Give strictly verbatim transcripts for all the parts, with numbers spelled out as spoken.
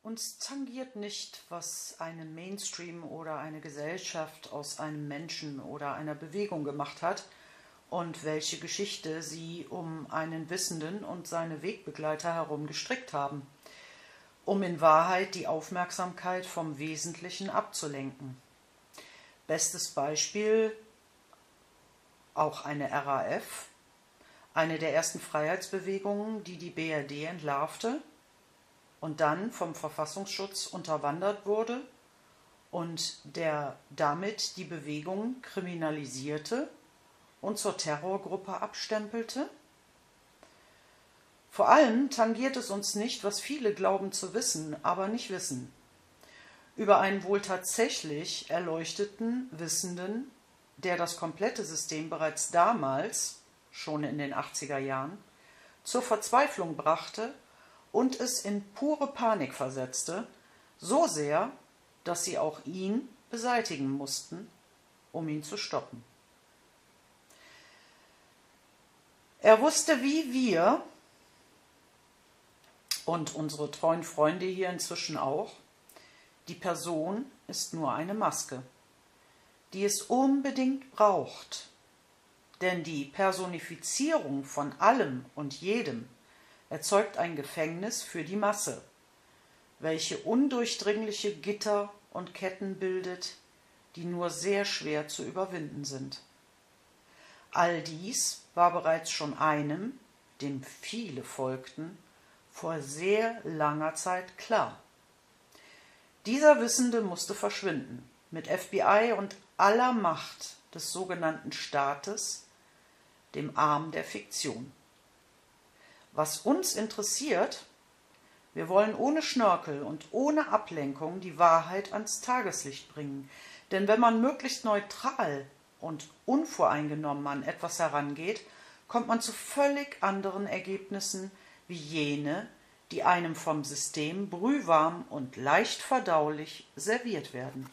Uns tangiert nicht, was eine Mainstream oder eine Gesellschaft aus einem Menschen oder einer Bewegung gemacht hat und welche Geschichte sie um einen Wissenden und seine Wegbegleiter herum gestrickt haben, um in Wahrheit die Aufmerksamkeit vom Wesentlichen abzulenken. Bestes Beispiel auch eine R A F, eine der ersten Freiheitsbewegungen, die die B R D entlarvte und dann vom Verfassungsschutz unterwandert wurde und der damit die Bewegung kriminalisierte und zur Terrorgruppe abstempelte? Vor allem tangiert es uns nicht, was viele glauben zu wissen, aber nicht wissen, über einen wohl tatsächlich erleuchteten Wissenden, der das komplette System bereits damals, schon in den achtziger Jahren, zur Verzweiflung brachte und es in pure Panik versetzte, so sehr, dass sie auch ihn beseitigen mussten, um ihn zu stoppen. Er wusste wie wir und unsere treuen Freunde hier inzwischen auch, die Person ist nur eine Maske, die es unbedingt braucht, denn die Personifizierung von allem und jedem erzeugt ein Gefängnis für die Masse, welche undurchdringliche Gitter und Ketten bildet, die nur sehr schwer zu überwinden sind. All dies war bereits schon einem, dem viele folgten, vor sehr langer Zeit klar. Dieser Wissende musste verschwinden, mit F B I und aller Macht des sogenannten Staates, dem Arm der Fiktion. Was uns interessiert, wir wollen ohne Schnörkel und ohne Ablenkung die Wahrheit ans Tageslicht bringen. Denn wenn man möglichst neutral und unvoreingenommen an etwas herangeht, kommt man zu völlig anderen Ergebnissen wie jene, die einem vom System brühwarm und leicht verdaulich serviert werden.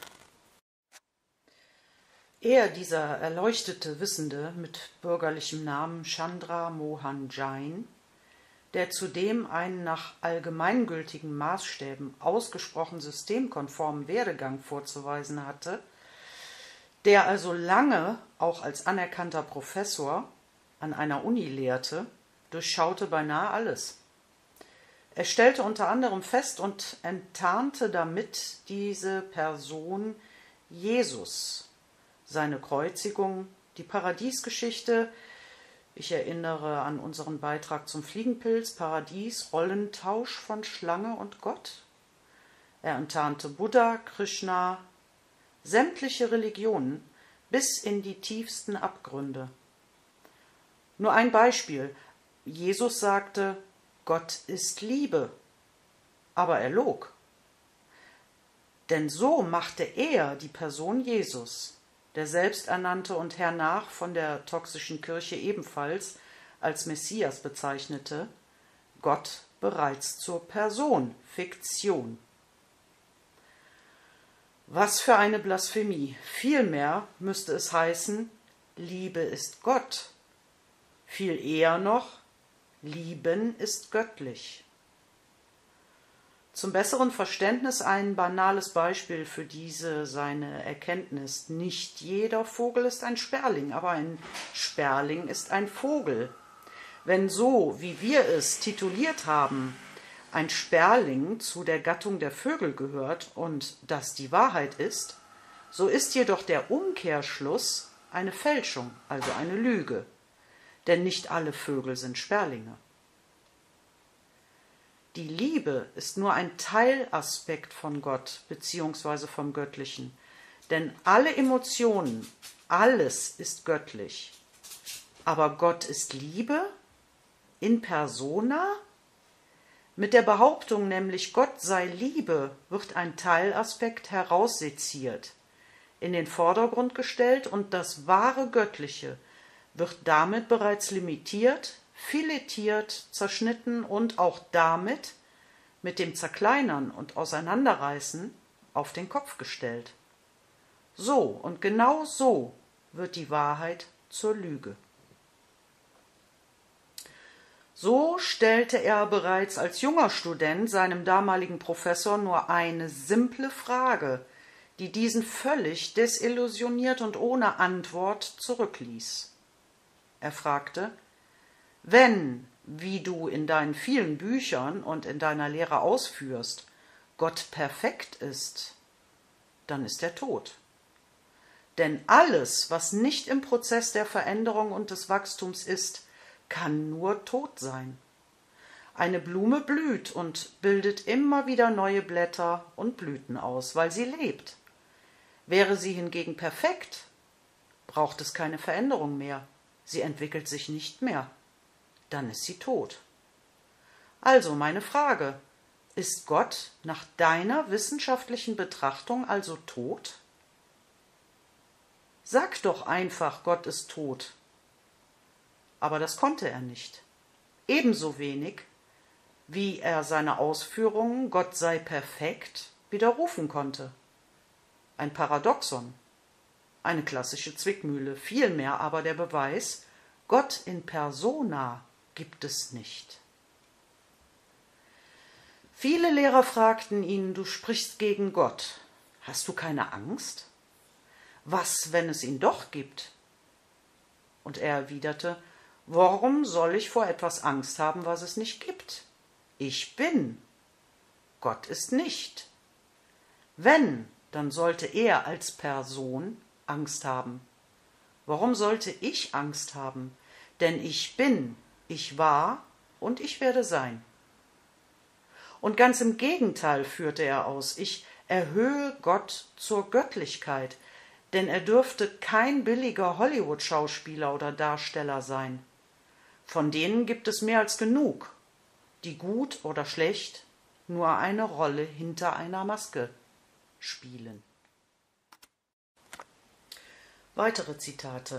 Er, dieser erleuchtete Wissende mit bürgerlichem Namen Chandra Mohan Jain, der zudem einen nach allgemeingültigen Maßstäben ausgesprochen systemkonformen Werdegang vorzuweisen hatte, der also lange auch als anerkannter Professor an einer Uni lehrte, durchschaute beinahe alles. Er stellte unter anderem fest und enttarnte damit diese Person Jesus, seine Kreuzigung, die Paradiesgeschichte. Ich erinnere an unseren Beitrag zum Fliegenpilz, Paradies, Rollentausch von Schlange und Gott. Er enttarnte Buddha, Krishna, sämtliche Religionen bis in die tiefsten Abgründe. Nur ein Beispiel. Jesus sagte, Gott ist Liebe, aber er log. Denn so machte er die Person Jesus, der selbsternannte und hernach von der toxischen Kirche ebenfalls als Messias bezeichnete, Gott bereits zur Person, Fiktion. Was für eine Blasphemie! Vielmehr müsste es heißen, Liebe ist Gott. Viel eher noch, Lieben ist göttlich. Zum besseren Verständnis ein banales Beispiel für diese seine Erkenntnis. Nicht jeder Vogel ist ein Sperling, aber ein Sperling ist ein Vogel. Wenn so, wie wir es tituliert haben, ein Sperling zu der Gattung der Vögel gehört und das die Wahrheit ist, so ist jedoch der Umkehrschluss eine Fälschung, also eine Lüge. Denn nicht alle Vögel sind Sperlinge. Die Liebe ist nur ein Teilaspekt von Gott bzw. vom Göttlichen. Denn alle Emotionen, alles ist göttlich. Aber Gott ist Liebe in persona? Mit der Behauptung nämlich, Gott sei Liebe, wird ein Teilaspekt herausseziert, in den Vordergrund gestellt und das wahre Göttliche wird damit bereits limitiert, filetiert, zerschnitten und auch damit mit dem Zerkleinern und Auseinanderreißen auf den Kopf gestellt. So und genau so wird die Wahrheit zur Lüge. So stellte er bereits als junger Student seinem damaligen Professor nur eine simple Frage, die diesen völlig desillusioniert und ohne Antwort zurückließ. Er fragte: Wenn, wie du in deinen vielen Büchern und in deiner Lehre ausführst, Gott perfekt ist, dann ist er tot. Denn alles, was nicht im Prozess der Veränderung und des Wachstums ist, kann nur tot sein. Eine Blume blüht und bildet immer wieder neue Blätter und Blüten aus, weil sie lebt. Wäre sie hingegen perfekt, braucht es keine Veränderung mehr. Sie entwickelt sich nicht mehr. Dann ist sie tot. Also meine Frage: Ist Gott nach deiner wissenschaftlichen Betrachtung also tot? Sag doch einfach, Gott ist tot. Aber das konnte er nicht. Ebenso wenig, wie er seine Ausführungen, Gott sei perfekt, widerrufen konnte. Ein Paradoxon, eine klassische Zwickmühle, vielmehr aber der Beweis, Gott in persona gibt es nicht. Viele Lehrer fragten ihn: Du sprichst gegen Gott. Hast du keine Angst? Was, wenn es ihn doch gibt? Und er erwiderte: Warum soll ich vor etwas Angst haben, was es nicht gibt? Ich bin. Gott ist nicht. Wenn, dann sollte er als Person Angst haben. Warum sollte ich Angst haben? Denn ich bin, ich war und ich werde sein. Und ganz im Gegenteil führte er aus: Ich erhöhe Gott zur Göttlichkeit, denn er dürfte kein billiger Hollywood-Schauspieler oder Darsteller sein. Von denen gibt es mehr als genug, die gut oder schlecht nur eine Rolle hinter einer Maske spielen. Weitere Zitate.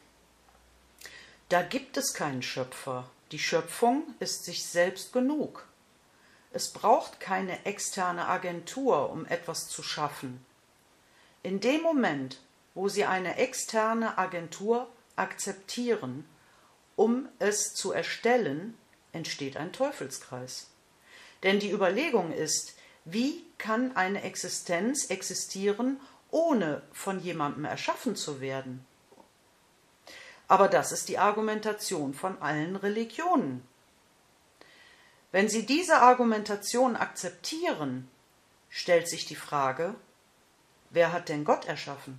Da gibt es keinen Schöpfer. Die Schöpfung ist sich selbst genug. Es braucht keine externe Agentur, um etwas zu schaffen. In dem Moment, wo Sie eine externe Agentur akzeptieren, um es zu erstellen, entsteht ein Teufelskreis. Denn die Überlegung ist: Wie kann eine Existenz existieren, ohne von jemandem erschaffen zu werden? Aber das ist die Argumentation von allen Religionen. Wenn Sie diese Argumentation akzeptieren, stellt sich die Frage: Wer hat denn Gott erschaffen?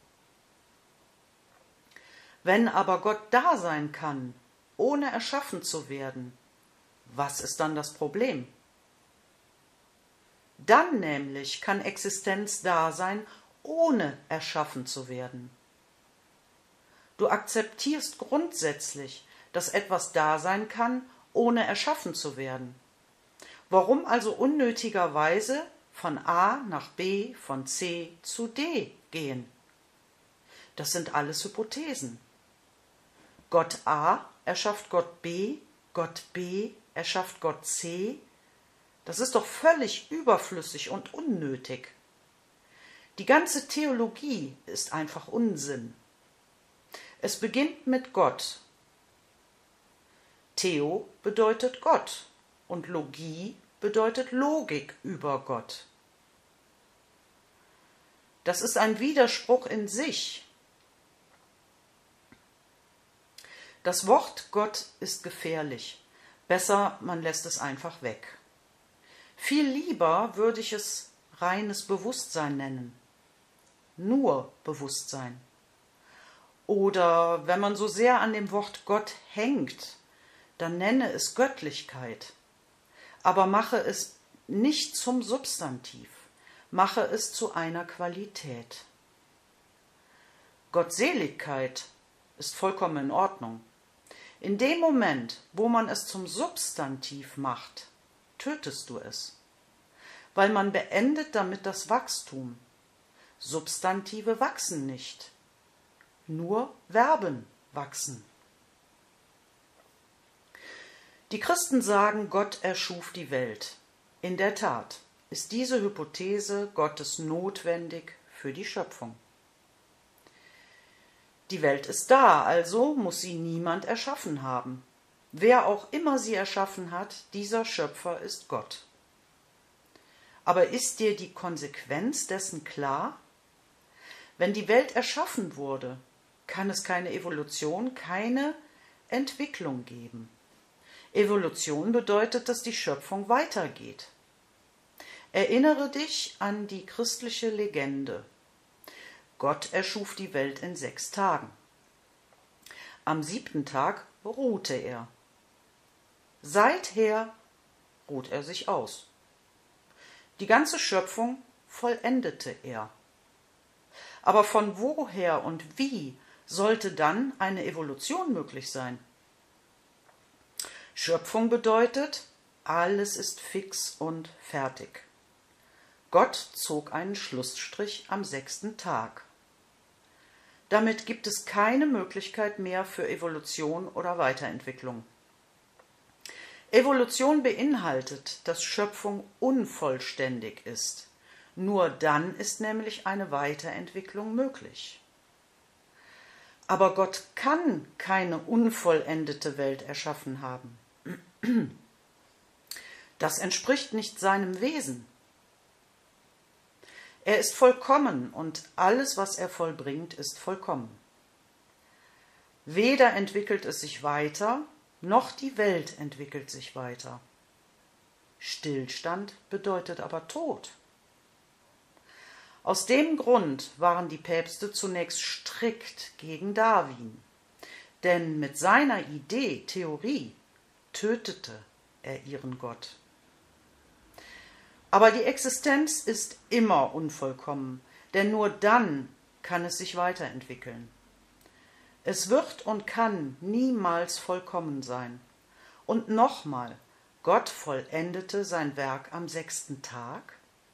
Wenn aber Gott da sein kann, ohne erschaffen zu werden, was ist dann das Problem? Dann nämlich kann Existenz da sein, ohne erschaffen zu werden. Du akzeptierst grundsätzlich, dass etwas da sein kann, ohne erschaffen zu werden. Warum also unnötigerweise von A nach B, von C zu D gehen? Das sind alles Hypothesen. Gott A erschafft Gott B, Gott B erschafft Gott C. Das ist doch völlig überflüssig und unnötig. Die ganze Theologie ist einfach Unsinn. Es beginnt mit Gott. Theo bedeutet Gott und Logie bedeutet Logik über Gott. Das ist ein Widerspruch in sich. Das Wort Gott ist gefährlich. Besser, man lässt es einfach weg. Viel lieber würde ich es reines Bewusstsein nennen. Nur Bewusstsein. Oder wenn man so sehr an dem Wort Gott hängt, dann nenne es Göttlichkeit. Aber mache es nicht zum Substantiv. Mache es zu einer Qualität. Gottseligkeit ist vollkommen in Ordnung. In dem Moment, wo man es zum Substantiv macht, tötest du es. Weil man beendet damit das Wachstum. Substantive wachsen nicht. Nur Verben wachsen. Die Christen sagen, Gott erschuf die Welt. In der Tat ist diese Hypothese Gottes notwendig für die Schöpfung. Die Welt ist da, also muss sie niemand erschaffen haben. Wer auch immer sie erschaffen hat, dieser Schöpfer ist Gott. Aber ist dir die Konsequenz dessen klar? Wenn die Welt erschaffen wurde, kann es keine Evolution, keine Entwicklung geben. Evolution bedeutet, dass die Schöpfung weitergeht. Erinnere dich an die christliche Legende. Gott erschuf die Welt in sechs Tagen. Am siebten Tag ruhte er. Seither ruht er sich aus. Die ganze Schöpfung vollendete er. Aber von woher und wie sollte dann eine Evolution möglich sein? Schöpfung bedeutet, alles ist fix und fertig. Gott zog einen Schlussstrich am sechsten Tag. Damit gibt es keine Möglichkeit mehr für Evolution oder Weiterentwicklung. Evolution beinhaltet, dass Schöpfung unvollständig ist. Nur dann ist nämlich eine Weiterentwicklung möglich. Aber Gott kann keine unvollendete Welt erschaffen haben. Das entspricht nicht seinem Wesen. Er ist vollkommen und alles, was er vollbringt, ist vollkommen. Weder entwickelt es sich weiter, noch die Welt entwickelt sich weiter. Stillstand bedeutet aber Tod. Aus dem Grund waren die Päpste zunächst strikt gegen Darwin, denn mit seiner Idee, Theorie, tötete er ihren Gott. Aber die Existenz ist immer unvollkommen, denn nur dann kann es sich weiterentwickeln. Es wird und kann niemals vollkommen sein. Und nochmal, Gott vollendete sein Werk am sechsten Tag.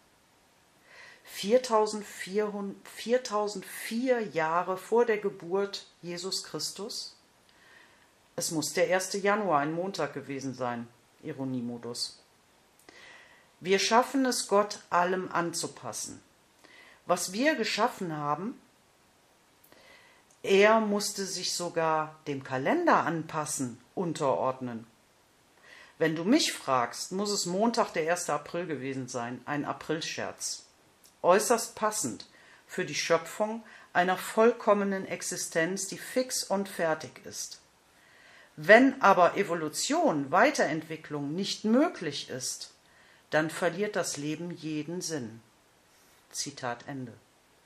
viertausendvier Jahre vor der Geburt Jesus Christus. Es muss der erste Januar, ein Montag gewesen sein, Ironiemodus. Wir schaffen es, Gott allem anzupassen. Was wir geschaffen haben, er musste sich sogar dem Kalender anpassen, unterordnen. Wenn du mich fragst, muss es Montag, der erste April gewesen sein, ein Aprilscherz. Äußerst passend für die Schöpfung einer vollkommenen Existenz, die fix und fertig ist. Wenn aber Evolution, Weiterentwicklung nicht möglich ist, dann verliert das Leben jeden Sinn. Zitat Ende.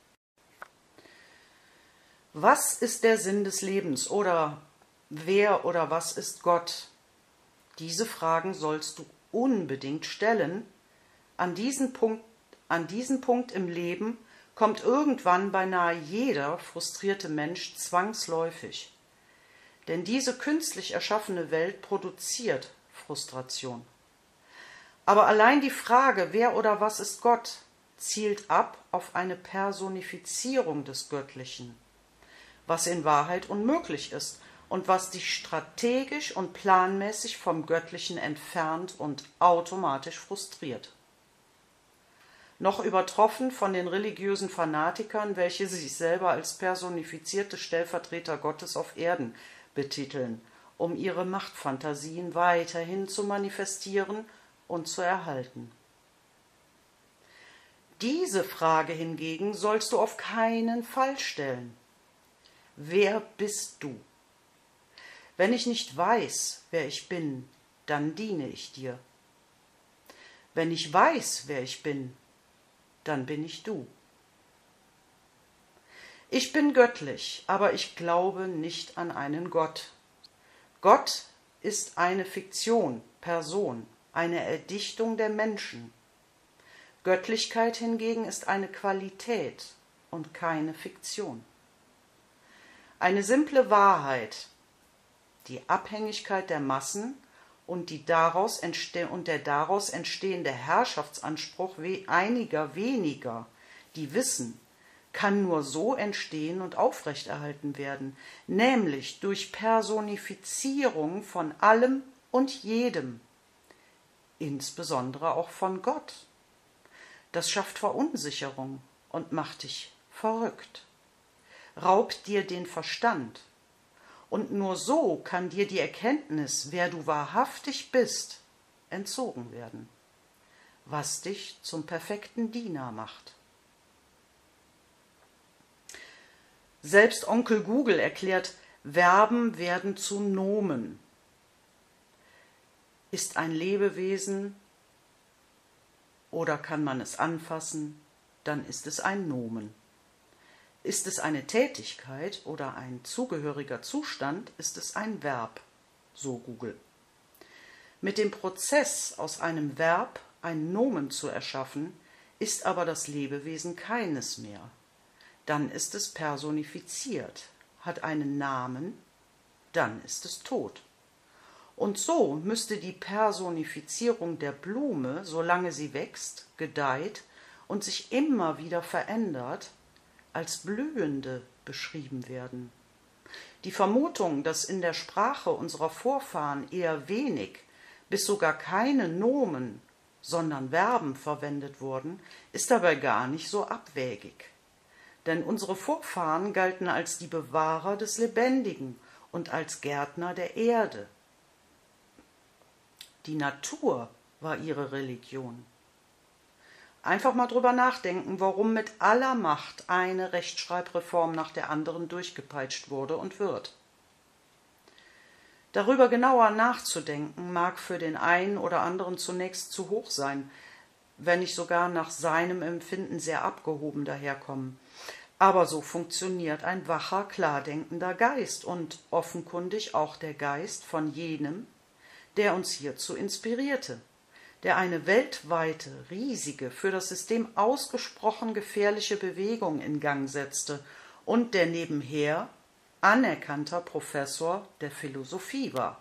Was ist der Sinn des Lebens oder wer oder was ist Gott? Diese Fragen sollst du unbedingt stellen. An diesen Punkt, an diesen Punkt im Leben kommt irgendwann beinahe jeder frustrierte Mensch zwangsläufig. Denn diese künstlich erschaffene Welt produziert Frustration. Aber allein die Frage, wer oder was ist Gott, zielt ab auf eine Personifizierung des Göttlichen, was in Wahrheit unmöglich ist und was dich strategisch und planmäßig vom Göttlichen entfernt und automatisch frustriert. Noch übertroffen von den religiösen Fanatikern, welche sich selber als personifizierte Stellvertreter Gottes auf Erden betiteln, um ihre Machtfantasien weiterhin zu manifestieren und zu erhalten. Diese Frage hingegen sollst du auf keinen Fall stellen. Wer bist du? Wenn ich nicht weiß, wer ich bin, dann diene ich dir. Wenn ich weiß, wer ich bin, dann bin ich du. Ich bin göttlich, aber ich glaube nicht an einen Gott. Gott ist eine Fiktion, Person, eine Erdichtung der Menschen. Göttlichkeit hingegen ist eine Qualität und keine Fiktion. Eine simple Wahrheit, die Abhängigkeit der Massen und, die daraus entste- und der daraus entstehende Herrschaftsanspruch einiger weniger, die wissen, kann nur so entstehen und aufrechterhalten werden, nämlich durch Personifizierung von allem und jedem, insbesondere auch von Gott. Das schafft Verunsicherung und macht dich verrückt, raubt dir den Verstand und nur so kann dir die Erkenntnis, wer du wahrhaftig bist, entzogen werden, was dich zum perfekten Diener macht. Selbst Onkel Google erklärt, Verben werden zu Nomen. Ist ein Lebewesen oder kann man es anfassen, dann ist es ein Nomen. Ist es eine Tätigkeit oder ein zugehöriger Zustand, ist es ein Verb, so Google. Mit dem Prozess, aus einem Verb ein Nomen zu erschaffen, ist aber das Lebewesen keines mehr. Dann ist es personifiziert, hat einen Namen, dann ist es tot. Und so müsste die Personifizierung der Blume, solange sie wächst, gedeiht und sich immer wieder verändert, als Blühende beschrieben werden. Die Vermutung, dass in der Sprache unserer Vorfahren eher wenig bis sogar keine Nomen, sondern Verben verwendet wurden, ist dabei gar nicht so abwegig. Denn unsere Vorfahren galten als die Bewahrer des Lebendigen und als Gärtner der Erde. Die Natur war ihre Religion. Einfach mal drüber nachdenken, warum mit aller Macht eine Rechtschreibreform nach der anderen durchgepeitscht wurde und wird. Darüber genauer nachzudenken mag für den einen oder anderen zunächst zu hoch sein, wenn nicht sogar nach seinem Empfinden sehr abgehoben daherkommen. Aber so funktioniert ein wacher, klardenkender Geist und offenkundig auch der Geist von jenem, der uns hierzu inspirierte, der eine weltweite, riesige, für das System ausgesprochen gefährliche Bewegung in Gang setzte und der nebenher anerkannter Professor der Philosophie war.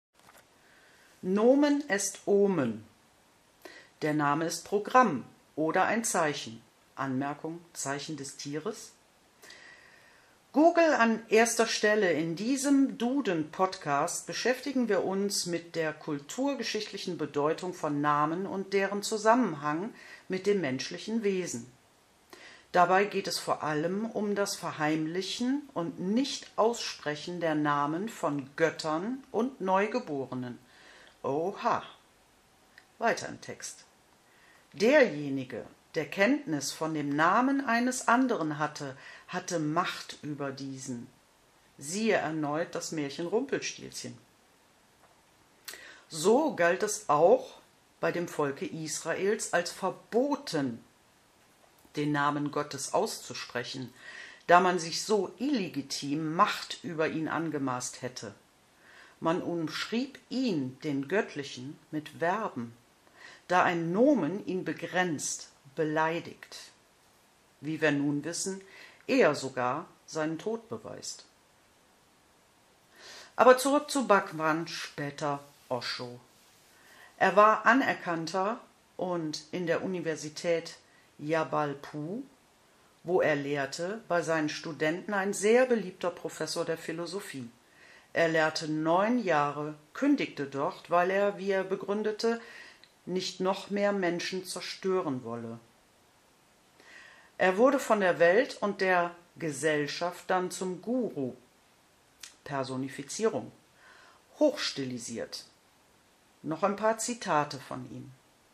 Nomen est Omen. Der Name ist Programm oder ein Zeichen. Anmerkung, Zeichen des Tieres. Google an erster Stelle. In diesem Duden-Podcast beschäftigen wir uns mit der kulturgeschichtlichen Bedeutung von Namen und deren Zusammenhang mit dem menschlichen Wesen. Dabei geht es vor allem um das Verheimlichen und Nicht-Aussprechen der Namen von Göttern und Neugeborenen. Oha! Weiter im Text. Derjenige, der Kenntnis von dem Namen eines anderen hatte, hatte Macht über diesen. Siehe erneut das Märchen Rumpelstilzchen. So galt es auch bei dem Volke Israels als verboten, den Namen Gottes auszusprechen, da man sich so illegitim Macht über ihn angemaßt hätte. Man umschrieb ihn, den Göttlichen, mit Verben, da ein Nomen ihn begrenzt, beleidigt, wie wir nun wissen, eher sogar seinen Tod beweist. Aber zurück zu Bhagwan, später Osho. Er war anerkannter und in der Universität Jabalpur, wo er lehrte, bei seinen Studenten ein sehr beliebter Professor der Philosophie. Er lehrte neun Jahre, kündigte dort, weil er, wie er begründete, nicht noch mehr Menschen zerstören wolle. Er wurde von der Welt und der Gesellschaft dann zum Guru, Personifizierung, hochstilisiert. Noch ein paar Zitate von ihm.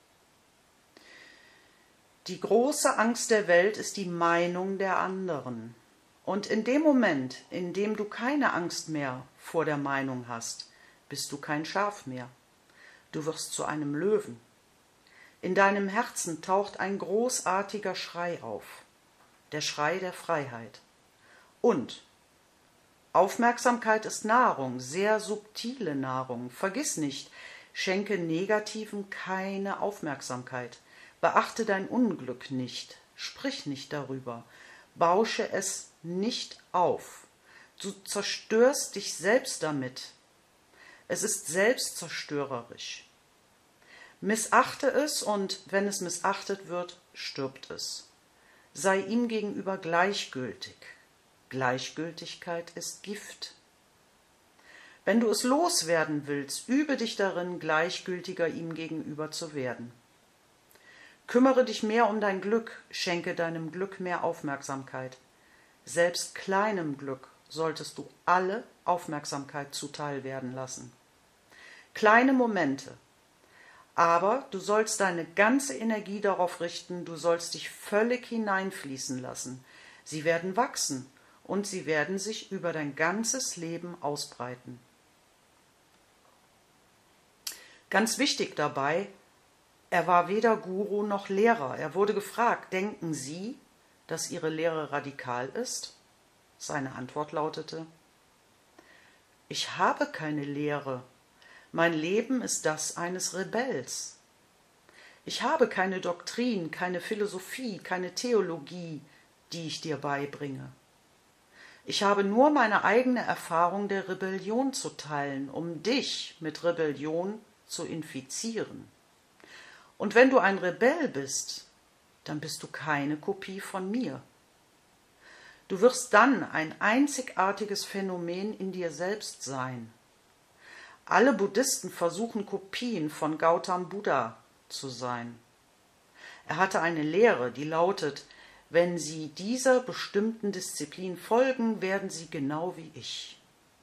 Die große Angst der Welt ist die Meinung der anderen. Und in dem Moment, in dem du keine Angst mehr vor der Meinung hast, bist du kein Schaf mehr. Du wirst zu einem Löwen. In deinem Herzen taucht ein großartiger Schrei auf, der Schrei der Freiheit. Und Aufmerksamkeit ist Nahrung, sehr subtile Nahrung. Vergiss nicht, schenke Negativen keine Aufmerksamkeit. Beachte dein Unglück nicht, sprich nicht darüber, bausche es nicht auf. Du zerstörst dich selbst damit. Es ist selbstzerstörerisch. Missachte es und wenn es missachtet wird, stirbt es. Sei ihm gegenüber gleichgültig. Gleichgültigkeit ist Gift. Wenn du es loswerden willst, übe dich darin, gleichgültiger ihm gegenüber zu werden. Kümmere dich mehr um dein Glück, schenke deinem Glück mehr Aufmerksamkeit. Selbst kleinem Glück solltest du alle Aufmerksamkeit zuteil werden lassen. Kleine Momente, aber du sollst deine ganze Energie darauf richten, du sollst dich völlig hineinfließen lassen. Sie werden wachsen und sie werden sich über dein ganzes Leben ausbreiten. Ganz wichtig dabei, er war weder Guru noch Lehrer. Er wurde gefragt, denken Sie, dass Ihre Lehre radikal ist? Seine Antwort lautete, ich habe keine Lehre. Mein Leben ist das eines Rebells. Ich habe keine Doktrin, keine Philosophie, keine Theologie, die ich dir beibringe. Ich habe nur meine eigene Erfahrung der Rebellion zu teilen, um dich mit Rebellion zu infizieren. Und wenn du ein Rebell bist, dann bist du keine Kopie von mir. Du wirst dann ein einzigartiges Phänomen in dir selbst sein. Alle Buddhisten versuchen Kopien von Gautam Buddha zu sein. Er hatte eine Lehre, die lautet, wenn Sie dieser bestimmten Disziplin folgen, werden Sie genau wie ich.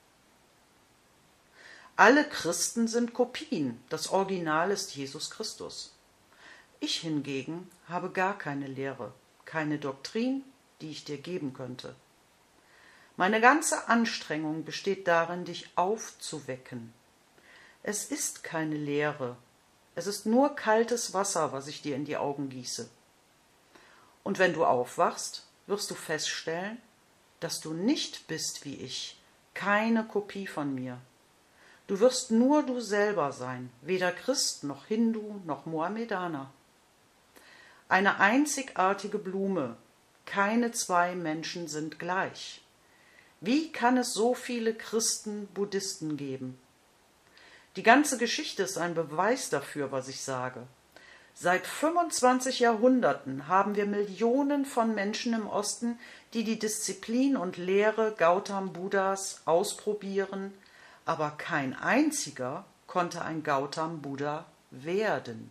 Alle Christen sind Kopien, das Original ist Jesus Christus. Ich hingegen habe gar keine Lehre, keine Doktrin, die ich dir geben könnte. Meine ganze Anstrengung besteht darin, dich aufzuwecken. Es ist keine Lehre, es ist nur kaltes Wasser, was ich dir in die Augen gieße. Und wenn du aufwachst, wirst du feststellen, dass du nicht bist wie ich, keine Kopie von mir. Du wirst nur du selber sein, weder Christ noch Hindu noch Mohammedaner. Eine einzigartige Blume, keine zwei Menschen sind gleich. Wie kann es so viele Christen, Buddhisten geben? Die ganze Geschichte ist ein Beweis dafür, was ich sage. Seit fünfundzwanzig Jahrhunderten haben wir Millionen von Menschen im Osten, die die Disziplin und Lehre Gautam Buddhas ausprobieren, aber kein einziger konnte ein Gautam Buddha werden.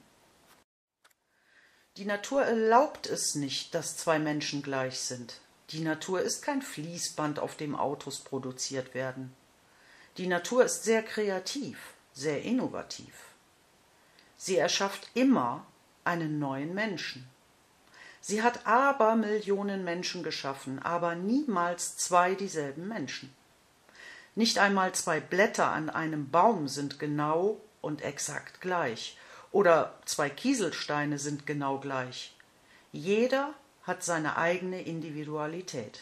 Die Natur erlaubt es nicht, dass zwei Menschen gleich sind. Die Natur ist kein Fließband, auf dem Autos produziert werden. Die Natur ist sehr kreativ, sehr innovativ. Sie erschafft immer einen neuen Menschen. Sie hat Abermillionen Menschen geschaffen, aber niemals zwei dieselben Menschen. Nicht einmal zwei Blätter an einem Baum sind genau und exakt gleich, oder zwei Kieselsteine sind genau gleich. Jeder hat seine eigene Individualität.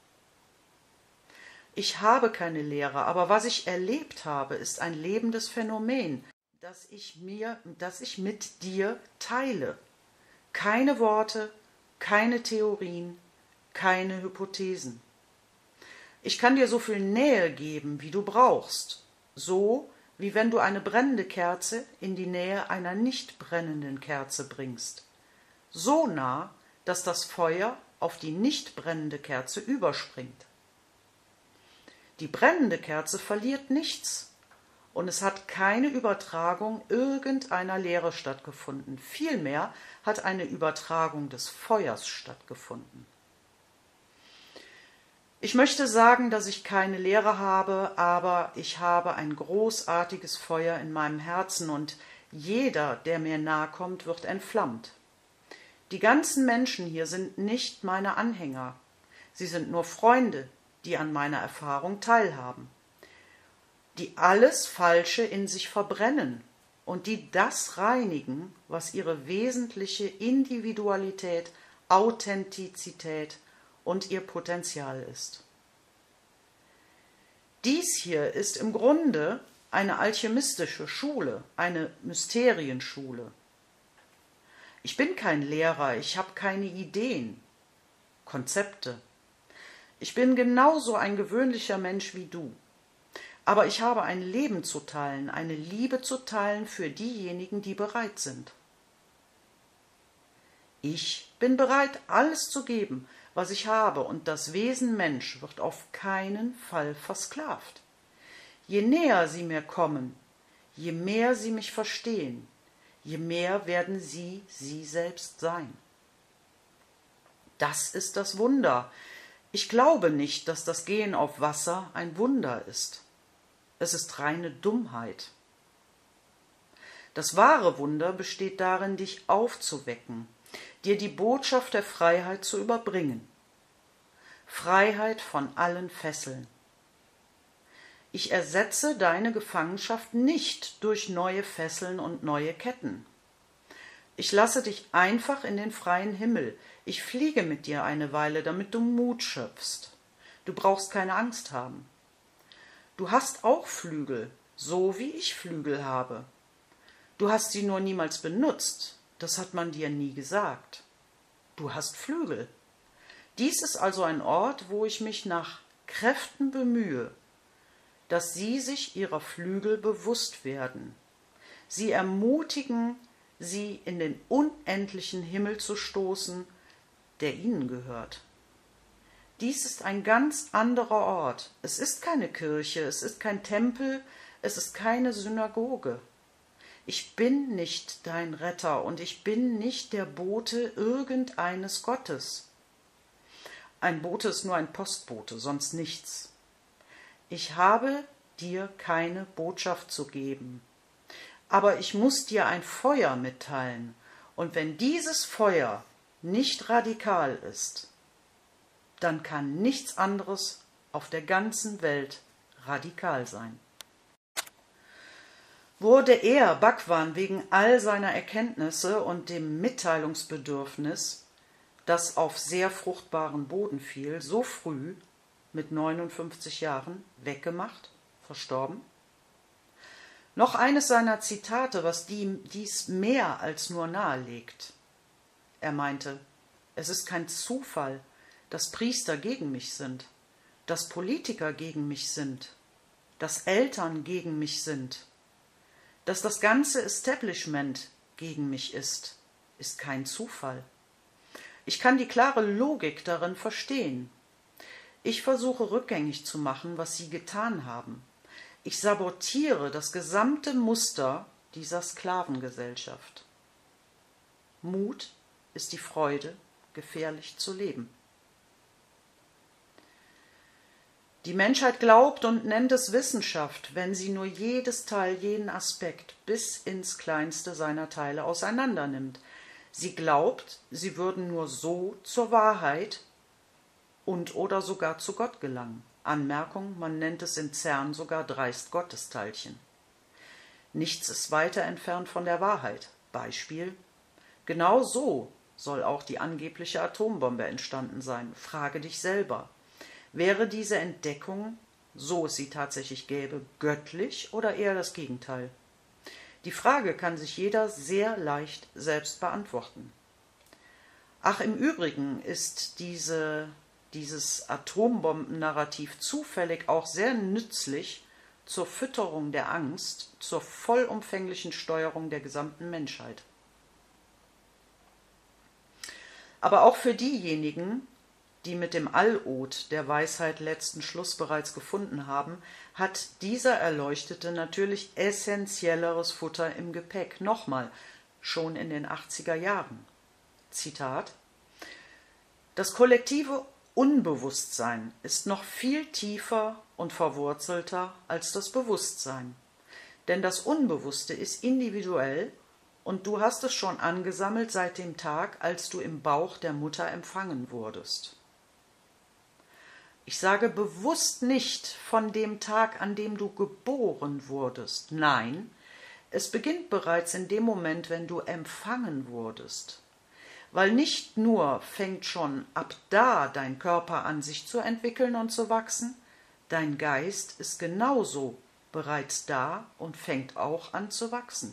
Ich habe keine Lehre, aber was ich erlebt habe, ist ein lebendes Phänomen, das ich mir, das ich mit dir teile. Keine Worte, keine Theorien, keine Hypothesen. Ich kann dir so viel Nähe geben, wie du brauchst, so wie wenn du eine brennende Kerze in die Nähe einer nicht brennenden Kerze bringst. So nah, dass das Feuer auf die nicht brennende Kerze überspringt. Die brennende Kerze verliert nichts. Und es hat keine Übertragung irgendeiner Lehre stattgefunden. Vielmehr hat eine Übertragung des Feuers stattgefunden. Ich möchte sagen, dass ich keine Lehre habe, aber ich habe ein großartiges Feuer in meinem Herzen und jeder, der mir nahe kommt, wird entflammt. Die ganzen Menschen hier sind nicht meine Anhänger. Sie sind nur Freunde, die an meiner Erfahrung teilhaben, die alles Falsche in sich verbrennen und die das reinigen, was ihre wesentliche Individualität, Authentizität und ihr Potenzial ist. Dies hier ist im Grunde eine alchemistische Schule, eine Mysterienschule. Ich bin kein Lehrer, ich habe keine Ideen, Konzepte. Ich bin genauso ein gewöhnlicher Mensch wie du. Aber ich habe ein Leben zu teilen, eine Liebe zu teilen für diejenigen, die bereit sind. Ich bin bereit, alles zu geben, was ich habe, und das Wesen Mensch wird auf keinen Fall versklavt. Je näher sie mir kommen, je mehr sie mich verstehen, je mehr werden sie sie selbst sein. Das ist das Wunder. Ich glaube nicht, dass das Gehen auf Wasser ein Wunder ist. Es ist reine Dummheit. Das wahre Wunder besteht darin, dich aufzuwecken, dir die Botschaft der Freiheit zu überbringen. Freiheit von allen Fesseln. Ich ersetze deine Gefangenschaft nicht durch neue Fesseln und neue Ketten. Ich lasse dich einfach in den freien Himmel. Ich fliege mit dir eine Weile, damit du Mut schöpfst. Du brauchst keine Angst haben. Du hast auch Flügel, so wie ich Flügel habe. Du hast sie nur niemals benutzt, das hat man dir nie gesagt. Du hast Flügel. Dies ist also ein Ort, wo ich mich nach Kräften bemühe, dass sie sich ihrer Flügel bewusst werden. Sie ermutigen, sie in den unendlichen Himmel zu stoßen, der ihnen gehört. Dies ist ein ganz anderer Ort. Es ist keine Kirche, es ist kein Tempel, es ist keine Synagoge. Ich bin nicht dein Retter und ich bin nicht der Bote irgendeines Gottes. Ein Bote ist nur ein Postbote, sonst nichts. Ich habe dir keine Botschaft zu geben, aber ich muss dir ein Feuer mitteilen, und wenn dieses Feuer nicht radikal ist, dann kann nichts anderes auf der ganzen Welt radikal sein. Wurde er, Bhagwan, wegen all seiner Erkenntnisse und dem Mitteilungsbedürfnis, das auf sehr fruchtbaren Boden fiel, so früh, mit neunundfünfzig Jahren, weggemacht, verstorben? Noch eines seiner Zitate, was dies mehr als nur nahelegt. Er meinte, es ist kein Zufall, dass Priester gegen mich sind, dass Politiker gegen mich sind, dass Eltern gegen mich sind, dass das ganze Establishment gegen mich ist, ist kein Zufall. Ich kann die klare Logik darin verstehen. Ich versuche rückgängig zu machen, was sie getan haben. Ich sabotiere das gesamte Muster dieser Sklavengesellschaft. Mut ist die Freude, gefährlich zu leben. Die Menschheit glaubt und nennt es Wissenschaft, wenn sie nur jedes Teil, jeden Aspekt bis ins kleinste seiner Teile auseinandernimmt. Sie glaubt, sie würden nur so zur Wahrheit und oder sogar zu Gott gelangen. Anmerkung, man nennt es in CERN sogar dreist Gottesteilchen. Nichts ist weiter entfernt von der Wahrheit. Beispiel: Genau so soll auch die angebliche Atombombe entstanden sein. Frage dich selber. Wäre diese Entdeckung, so es sie tatsächlich gäbe, göttlich oder eher das Gegenteil? Die Frage kann sich jeder sehr leicht selbst beantworten. Ach, im Übrigen ist diese, dieses Atombomben-Narrativ zufällig auch sehr nützlich zur Fütterung der Angst, zur vollumfänglichen Steuerung der gesamten Menschheit. Aber auch für diejenigen, die mit dem Allod der Weisheit letzten Schluss bereits gefunden haben, hat dieser Erleuchtete natürlich essentielleres Futter im Gepäck. Nochmal, schon in den achtziger Jahren. Zitat: Das kollektive Unbewusstsein ist noch viel tiefer und verwurzelter als das Bewusstsein. Denn das Unbewusste ist individuell und du hast es schon angesammelt seit dem Tag, als du im Bauch der Mutter empfangen wurdest. Ich sage bewusst nicht von dem Tag, an dem du geboren wurdest. Nein, es beginnt bereits in dem Moment, wenn du empfangen wurdest. Weil nicht nur fängt schon ab da dein Körper an, sich zu entwickeln und zu wachsen, dein Geist ist genauso bereits da und fängt auch an zu wachsen.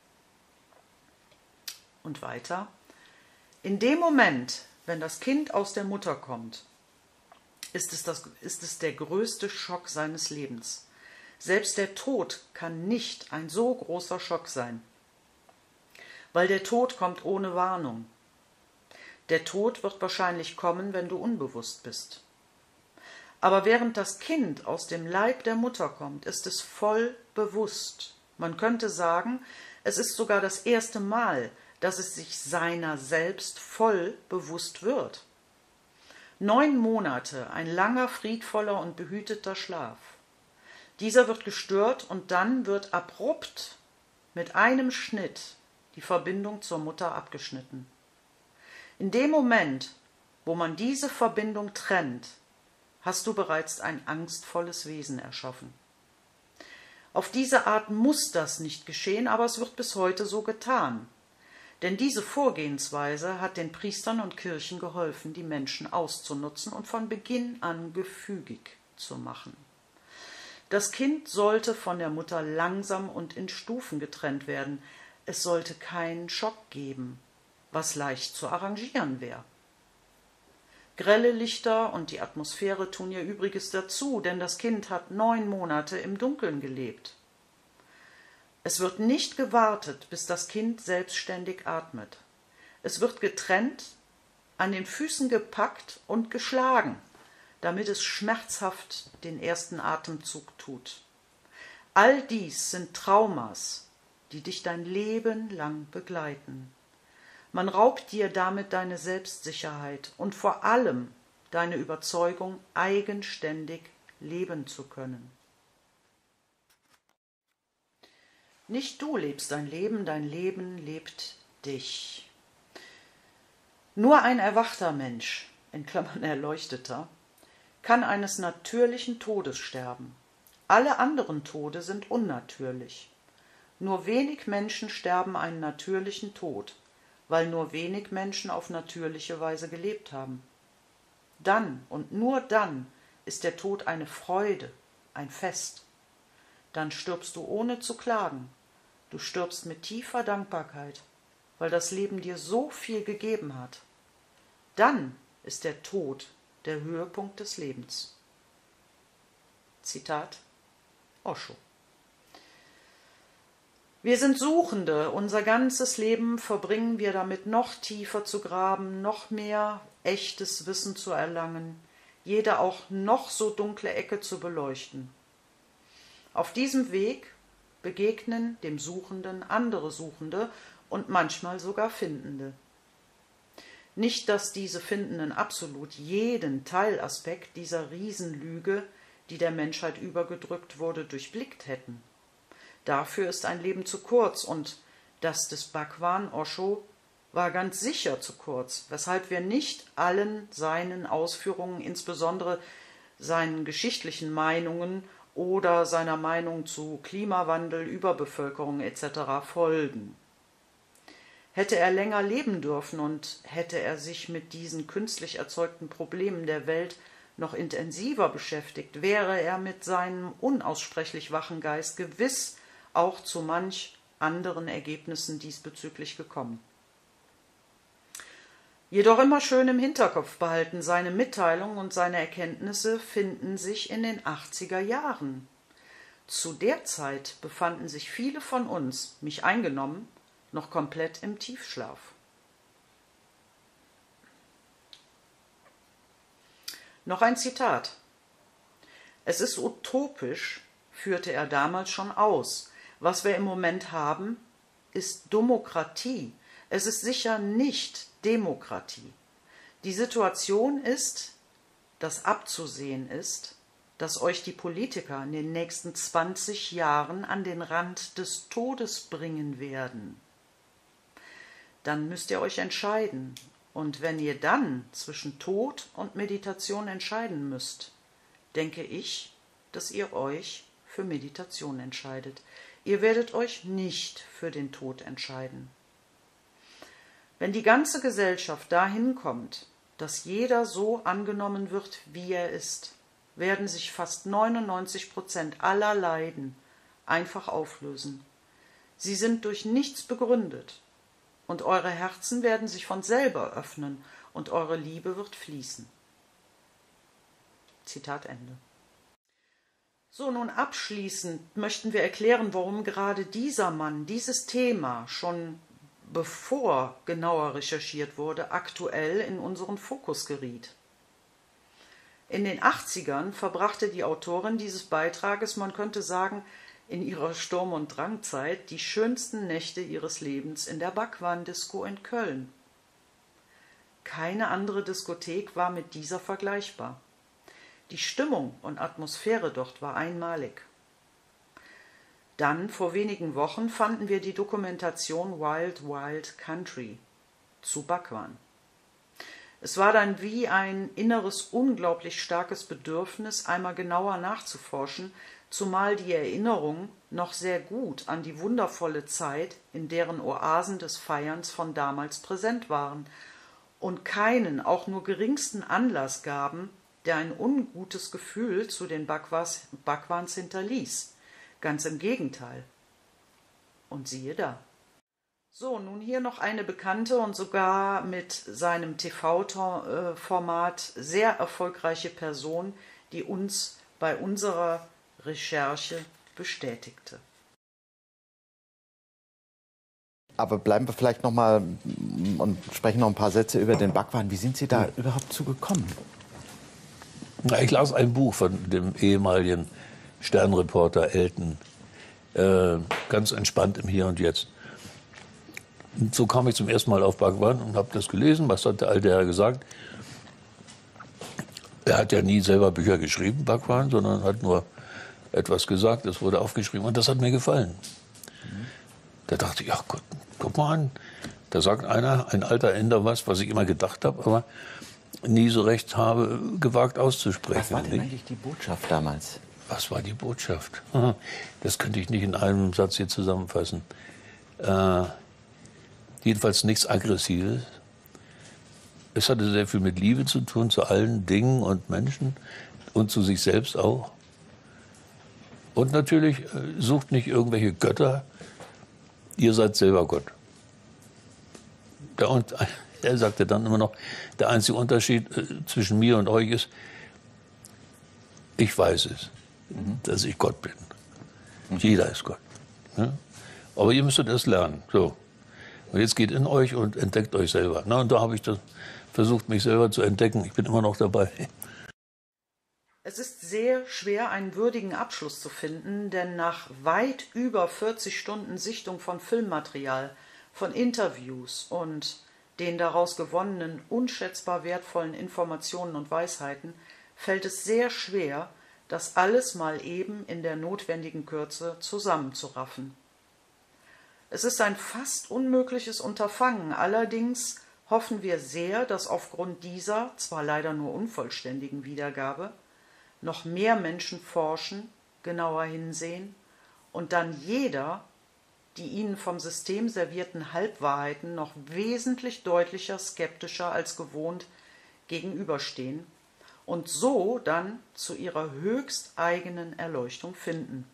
Und weiter: In dem Moment, wenn das Kind aus der Mutter kommt, ist es, das, ist es der größte Schock seines Lebens. Selbst der Tod kann nicht ein so großer Schock sein, weil der Tod kommt ohne Warnung. Der Tod wird wahrscheinlich kommen, wenn du unbewusst bist. Aber während das Kind aus dem Leib der Mutter kommt, ist es voll bewusst. Man könnte sagen, es ist sogar das erste Mal, dass es sich seiner selbst voll bewusst wird. Neun Monate, ein langer, friedvoller und behüteter Schlaf. Dieser wird gestört und dann wird abrupt mit einem Schnitt die Verbindung zur Mutter abgeschnitten. In dem Moment, wo man diese Verbindung trennt, hast du bereits ein angstvolles Wesen erschaffen. Auf diese Art muss das nicht geschehen, aber es wird bis heute so getan. Denn diese Vorgehensweise hat den Priestern und Kirchen geholfen, die Menschen auszunutzen und von Beginn an gefügig zu machen. Das Kind sollte von der Mutter langsam und in Stufen getrennt werden. Es sollte keinen Schock geben, was leicht zu arrangieren wäre. Grelle Lichter und die Atmosphäre tun ihr Übriges dazu, denn das Kind hat neun Monate im Dunkeln gelebt. Es wird nicht gewartet, bis das Kind selbstständig atmet. Es wird getrennt, an den Füßen gepackt und geschlagen, damit es schmerzhaft den ersten Atemzug tut. All dies sind Traumas, die dich dein Leben lang begleiten. Man raubt dir damit deine Selbstsicherheit und vor allem deine Überzeugung, eigenständig leben zu können. Nicht du lebst dein Leben, dein Leben lebt dich. Nur ein erwachter Mensch, in Klammern erleuchteter, kann eines natürlichen Todes sterben. Alle anderen Tode sind unnatürlich. Nur wenig Menschen sterben einen natürlichen Tod, weil nur wenig Menschen auf natürliche Weise gelebt haben. Dann und nur dann ist der Tod eine Freude, ein Fest. Dann stirbst du ohne zu klagen. Du stirbst mit tiefer Dankbarkeit, weil das Leben dir so viel gegeben hat. Dann ist der Tod der Höhepunkt des Lebens. Zitat Osho. Wir sind Suchende, unser ganzes Leben verbringen wir damit, noch tiefer zu graben, noch mehr echtes Wissen zu erlangen, jede auch noch so dunkle Ecke zu beleuchten. Auf diesem Weg begegnen dem Suchenden andere Suchende und manchmal sogar Findende. Nicht, dass diese Findenden absolut jeden Teilaspekt dieser Riesenlüge, die der Menschheit übergedrückt wurde, durchblickt hätten. Dafür ist ein Leben zu kurz und das des Bhagwan Osho war ganz sicher zu kurz, weshalb wir nicht allen seinen Ausführungen, insbesondere seinen geschichtlichen Meinungen oder seiner Meinung zu Klimawandel, Überbevölkerung et cetera folgen. Hätte er länger leben dürfen und hätte er sich mit diesen künstlich erzeugten Problemen der Welt noch intensiver beschäftigt, wäre er mit seinem unaussprechlich wachen Geist gewiss auch zu manch anderen Ergebnissen diesbezüglich gekommen. Jedoch immer schön im Hinterkopf behalten, seine Mitteilungen und seine Erkenntnisse finden sich in den achtziger Jahren. Zu der Zeit befanden sich viele von uns, mich eingenommen, noch komplett im Tiefschlaf. Noch ein Zitat. Es ist utopisch, führte er damals schon aus. Was wir im Moment haben, ist Domokratie. Es ist sicher nicht Demokratie. Die Situation ist, dass abzusehen ist, dass euch die Politiker in den nächsten zwanzig Jahren an den Rand des Todes bringen werden. Dann müsst ihr euch entscheiden. Und wenn ihr dann zwischen Tod und Meditation entscheiden müsst, denke ich, dass ihr euch für Meditation entscheidet. Ihr werdet euch nicht für den Tod entscheiden. Wenn die ganze Gesellschaft dahin kommt, dass jeder so angenommen wird, wie er ist, werden sich fast neunundneunzig Prozent aller Leiden einfach auflösen. Sie sind durch nichts begründet und eure Herzen werden sich von selber öffnen und eure Liebe wird fließen. Zitat Ende. So, nun abschließend möchten wir erklären, warum gerade dieser Mann, dieses Thema schon bevor genauer recherchiert wurde, aktuell in unseren Fokus geriet. In den achtzigern verbrachte die Autorin dieses Beitrages, man könnte sagen, in ihrer Sturm- und Drangzeit die schönsten Nächte ihres Lebens in der Bhagwan Disco in Köln. Keine andere Diskothek war mit dieser vergleichbar. Die Stimmung und Atmosphäre dort war einmalig. Dann, vor wenigen Wochen, fanden wir die Dokumentation Wild Wild Country zu Bhagwan. Es war dann wie ein inneres, unglaublich starkes Bedürfnis, einmal genauer nachzuforschen, zumal die Erinnerung noch sehr gut an die wundervolle Zeit in deren Oasen des Feierns von damals präsent waren und keinen, auch nur geringsten Anlass gaben, der ein ungutes Gefühl zu den Bhagwas, Bhagwans hinterließ. Ganz im Gegenteil. Und siehe da. So, nun hier noch eine bekannte und sogar mit seinem T V-Format sehr erfolgreiche Person, die uns bei unserer Recherche bestätigte. Aber bleiben wir vielleicht noch mal und sprechen noch ein paar Sätze über den Bhagwan. Wie sind Sie da überhaupt zugekommen? Na, ich las ein Buch von dem ehemaligen Sternreporter Elton, äh, ganz entspannt im Hier und Jetzt. Und so kam ich zum ersten Mal auf Bhagwan und habe das gelesen. Was hat der alte Herr gesagt? Er hat ja nie selber Bücher geschrieben, Bhagwan, sondern hat nur etwas gesagt, das wurde aufgeschrieben und das hat mir gefallen. Mhm. Da dachte ich, ach Gott, guck mal an, da sagt einer, ein alter Inder was, was ich immer gedacht habe, aber nie so recht habe gewagt auszusprechen. Was war denn eigentlich die Botschaft damals? Was war die Botschaft? Das könnte ich nicht in einem Satz hier zusammenfassen. Äh, jedenfalls nichts Aggressives. Es hatte sehr viel mit Liebe zu tun, zu allen Dingen und Menschen und zu sich selbst auch. Und natürlich, äh, sucht nicht irgendwelche Götter, ihr seid selber Gott. Der, und, er sagte dann immer noch, der einzige Unterschied äh, zwischen mir und euch ist, ich weiß es, mhm. dass ich Gott bin. Mhm. Jeder ist Gott. Ja? Aber ihr müsstet es lernen. So. Und jetzt geht in euch und entdeckt euch selber. Na, und da habe ich das versucht, mich selber zu entdecken. Ich bin immer noch dabei. Es ist sehr schwer, einen würdigen Abschluss zu finden, denn nach weit über vierzig Stunden Sichtung von Filmmaterial, von Interviews und den daraus gewonnenen, unschätzbar wertvollen Informationen und Weisheiten fällt es sehr schwer, das alles mal eben in der notwendigen Kürze zusammenzuraffen. Es ist ein fast unmögliches Unterfangen, allerdings hoffen wir sehr, dass aufgrund dieser, zwar leider nur unvollständigen Wiedergabe, noch mehr Menschen forschen, genauer hinsehen und dann jeder die ihnen vom System servierten Halbwahrheiten noch wesentlich deutlicher, skeptischer als gewohnt gegenüberstehen und so dann zu ihrer höchst eigenen Erleuchtung finden.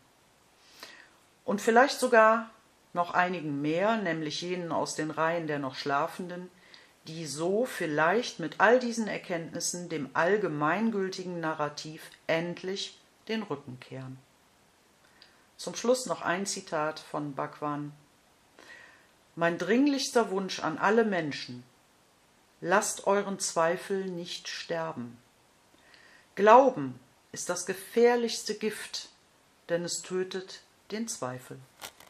Und vielleicht sogar noch einigen mehr, nämlich jenen aus den Reihen der noch Schlafenden, die so vielleicht mit all diesen Erkenntnissen dem allgemeingültigen Narrativ endlich den Rücken kehren. Zum Schluss noch ein Zitat von Bhagwan. Mein dringlichster Wunsch an alle Menschen: Lasst euren Zweifel nicht sterben. Glauben ist das gefährlichste Gift, denn es tötet den Zweifel.